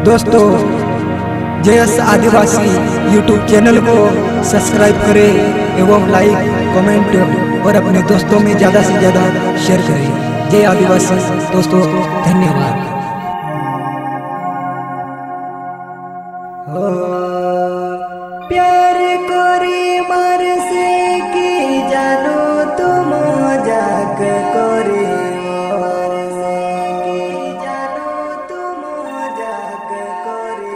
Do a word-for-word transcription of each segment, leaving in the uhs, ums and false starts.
दोस्तों जयस आदिवासी YouTube channel को सब्सक्राइब करें एवं लाइक कमेंट और अपने दोस्तों में ज़्यादा से ज़्यादा शेयर करें। जय आदिवासी दोस्तों, धन्यवाद। प्यार कोरी मार से की जानो तुम जाग कोरी जानो तुम जाग कोरी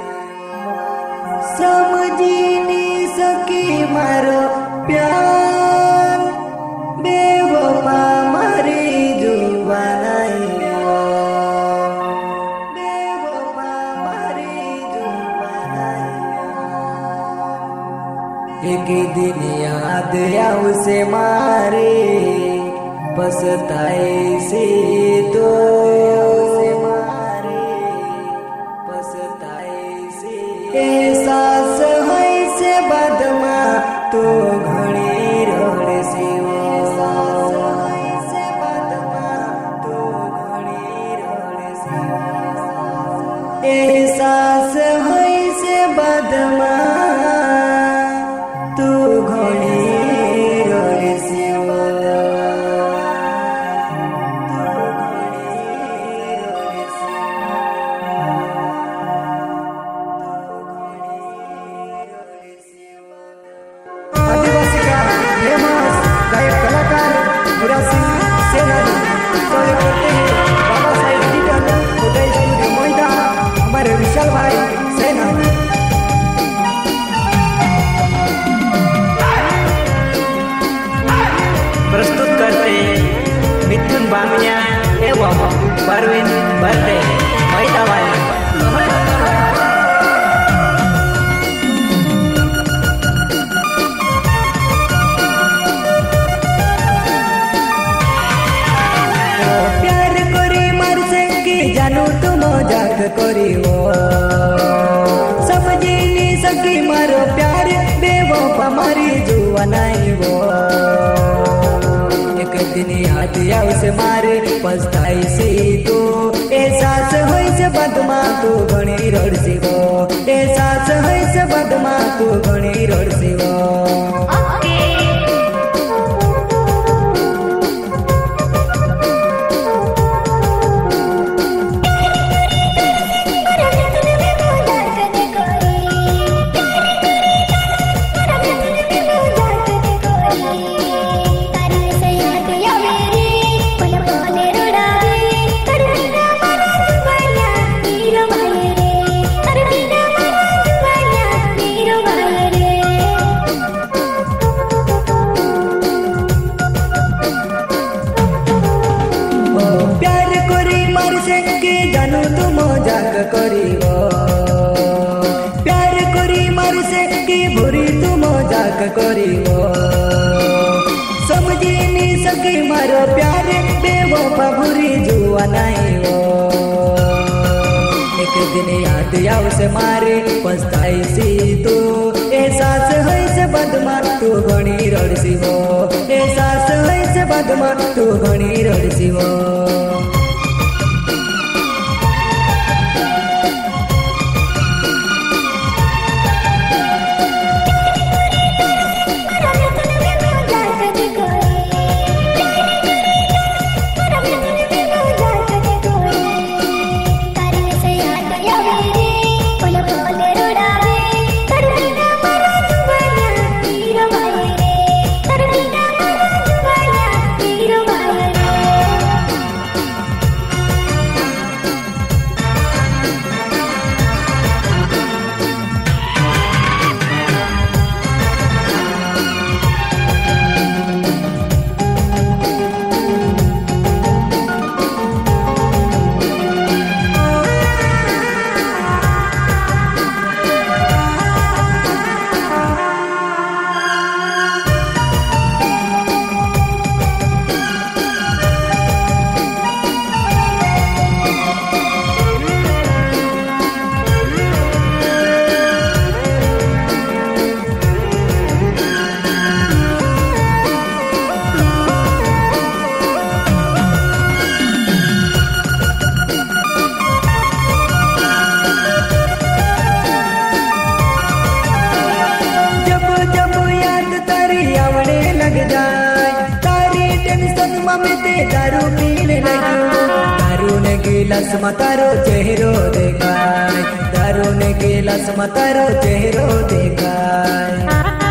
समझी नहीं सकी मारो प्यार बेवफा मारी जुबानाई बेवफा मारी जुबानाई एक दिन याद आऊ से मारे पछताए से तो से मारे पछताए से एहसास है से बदमा तो घड़ी रोड से एहसास है से बदमा तो घड़ी रोड से एहसास है से बदमा तू घड़ी रोड से आदिवासी का फेमस गायक कलाकार मुराद सिंह सेनानी सहयोग करते हैं बाबा साहेब डिजिटल उदय स्टूडियो मोइदा हमारे विशाल भाई सेनानी। प्रस्तुत करते मिथुन बामिया एवं परवीन बर्दे मोइदा वाले। जानू तुम जाग करी वो समझी नहीं सकी मारो प्यार बेवफा मारी जुआ नहीं वो एक दिन याद आऊ से मारे पछताई से तू एहसास होई से बदमा तू घणी रोड से वो एहसास होई से बदमा तू घणी रोड से वो जानू तुम जाग करी प्यार करी मार से की भूरी तुम जाग करी समझी नहीं सकी मारो प्यार बेवफा भूरी जुआ नहीं वो एक दिन याद आऊ से मारे पछताई से तू एहसास है से बदमा तू घणी रोड सी वो एहसास है से बदमा तू घणी रोड सी वो में ते दारू पीने लगी। दारू ने गिलास में तारो चेहरो देखाय, दारू ने गिलास में तारो चेहरो देखाय।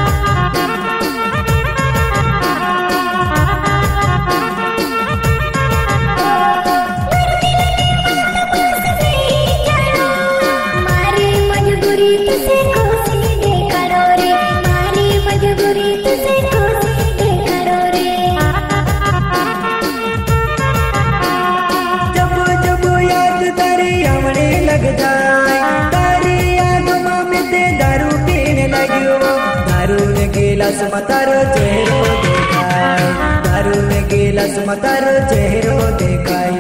गिलास में तारो चेहरो देखाय, दारू ने गिलास में तारो चेहरो देखाय।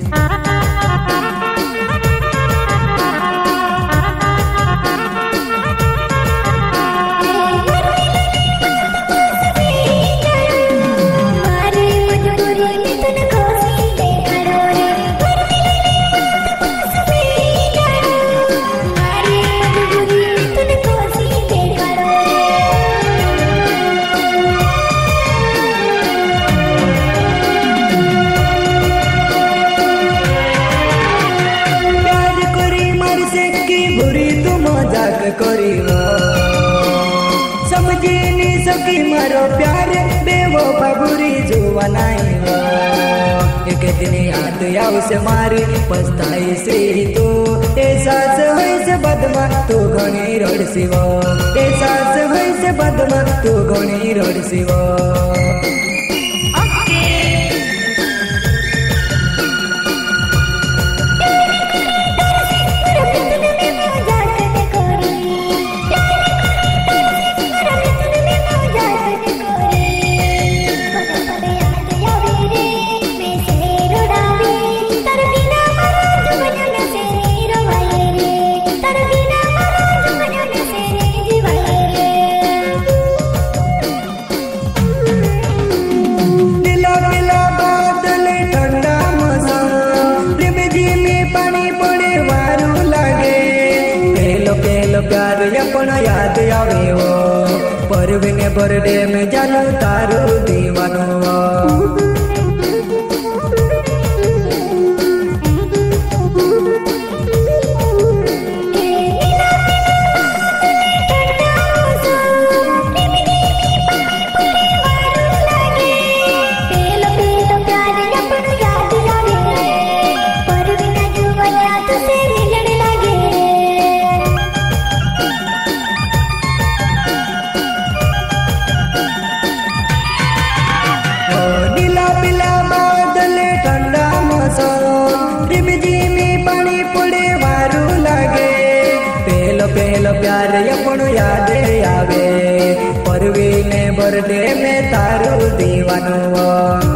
समझी नहीं सकी मारो प्यार बेवफा बुरी जुआ नहीं हो। एक दिन याद आउ से मारी पछताई से तू एहसास होई से बदमा तू घणी रड़सी वो, एहसास होई से बदमा तू घणी रड़सी वो। प्यार अपना याद आवे हो, परवीन बर्थडे में जानू तारू दीवानो हो। पहलो प्यार अपन याद आवे, परवीन बर्थडे में तारू दीवानो हो।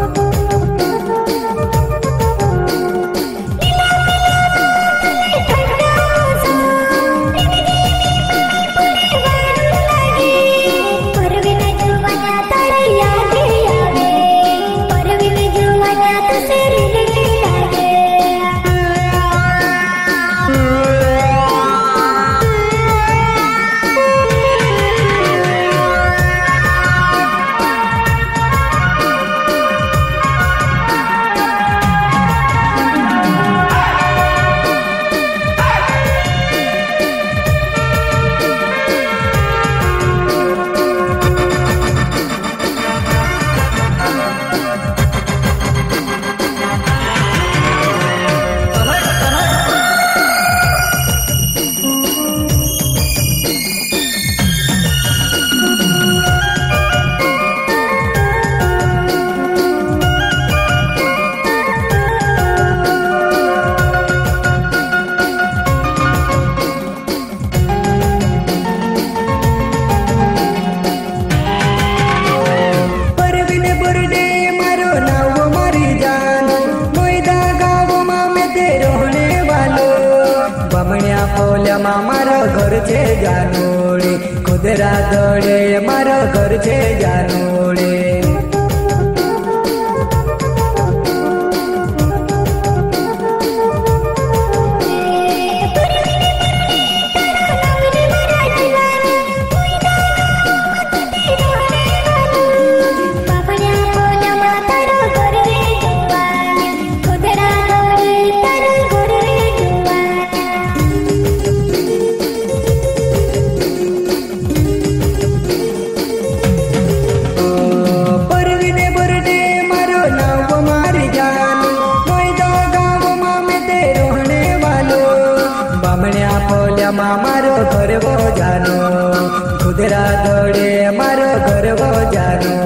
मारो घर छे जानोड़े, खुदरा दौड़े मारो घर छे जानोड़े। बाबा पोल्या मारो घर वो जानो खुदरा दौड़े मारो घर वो जानो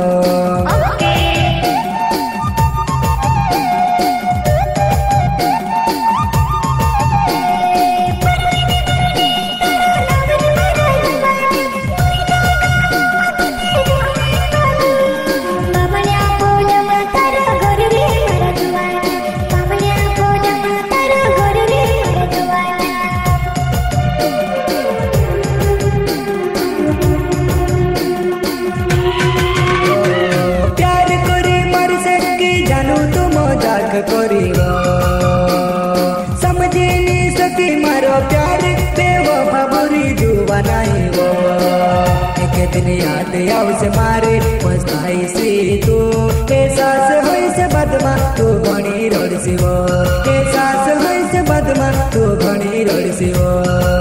समझी सकी मारो प्यार बेवफा बुरी जुआ नहीं वो एक दिन याद आव से मारे पछताई सी तू एहसास होई से बदमा तू घणी रड़सी वो एहसास होई से बदमा तू घणी रड़सी वो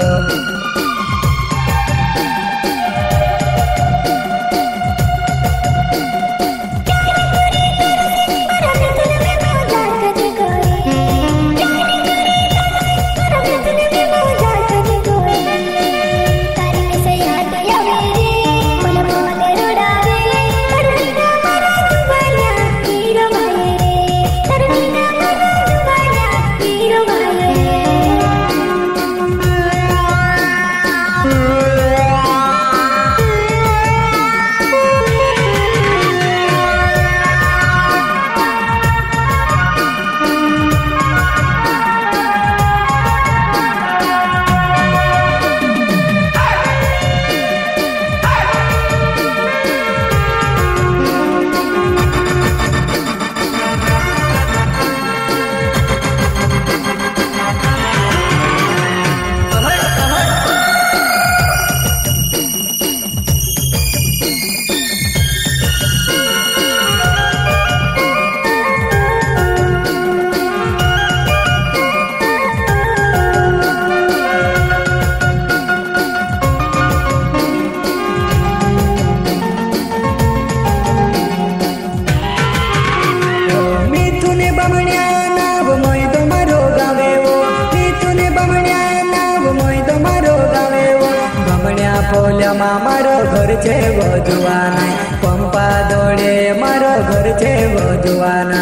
पोल्या मारो घर छे वधुआना पंपा दौड़े मारो घर छे वधुआना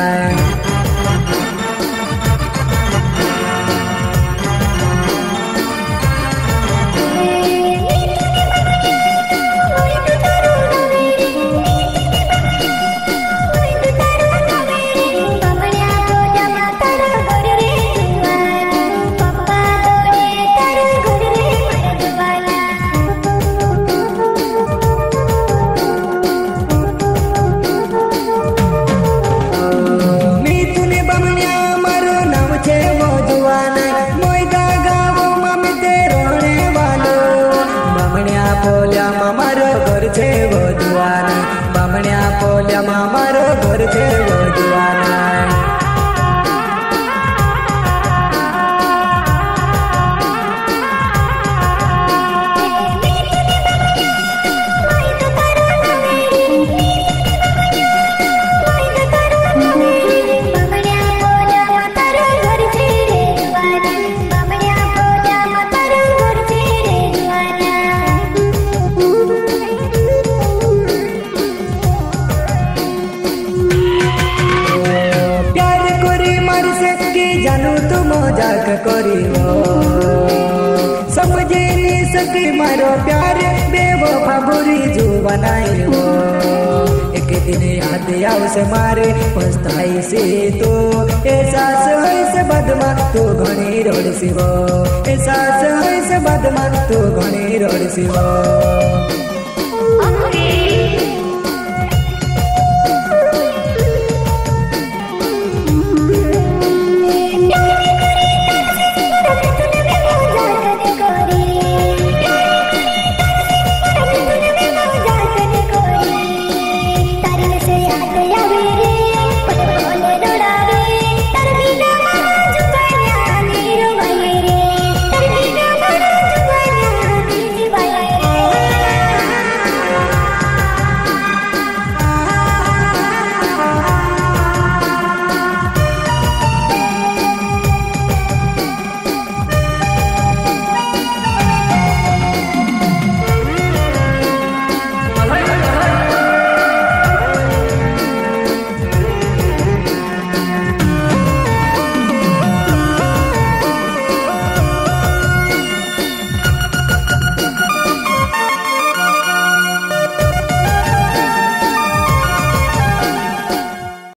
पोल्या मारो घर छे वधुआना बामण्या पोल्या मारो घर छे वधुआना मजाक करिवो समझी नहीं सकी मारो प्यार बेवफा बुरी जुआ नहीं वो एक दिन याद आव से मारे पछताई से तो एहसास होई से बदमा तू घणी रड़सी वो एहसास होई से बदमा तू घणी रड़सी वो